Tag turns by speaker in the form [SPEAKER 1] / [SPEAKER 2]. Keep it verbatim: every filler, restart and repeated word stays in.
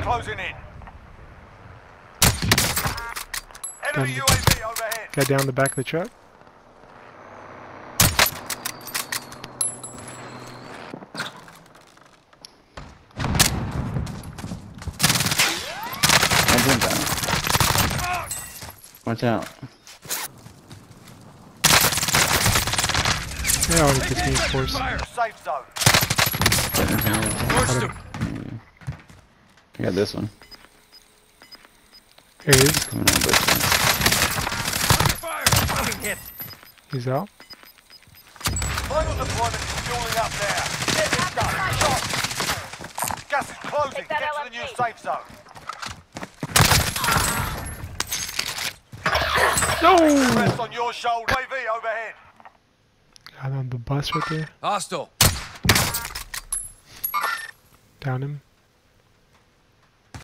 [SPEAKER 1] closing in. Enemy
[SPEAKER 2] Done.
[SPEAKER 1] U A V overhead.
[SPEAKER 2] Guy down the back of the truck.
[SPEAKER 3] I went down. Watch out.
[SPEAKER 2] Yeah, already fifteen force.
[SPEAKER 1] Fire, safe zone.
[SPEAKER 3] I got this one.
[SPEAKER 2] Here he is.
[SPEAKER 3] Coming out this way.
[SPEAKER 1] Fire, hit.
[SPEAKER 2] He's out.
[SPEAKER 1] Final deployment is fueling up there. Get this done. Shot. Gas is closing.
[SPEAKER 4] Take that
[SPEAKER 1] Get to the new
[SPEAKER 4] L M G.
[SPEAKER 1] safe zone.
[SPEAKER 2] No!
[SPEAKER 1] Rest on your shoulder. U A V overhead.
[SPEAKER 2] Got on the bus right there.
[SPEAKER 5] Hostile.
[SPEAKER 2] Down him.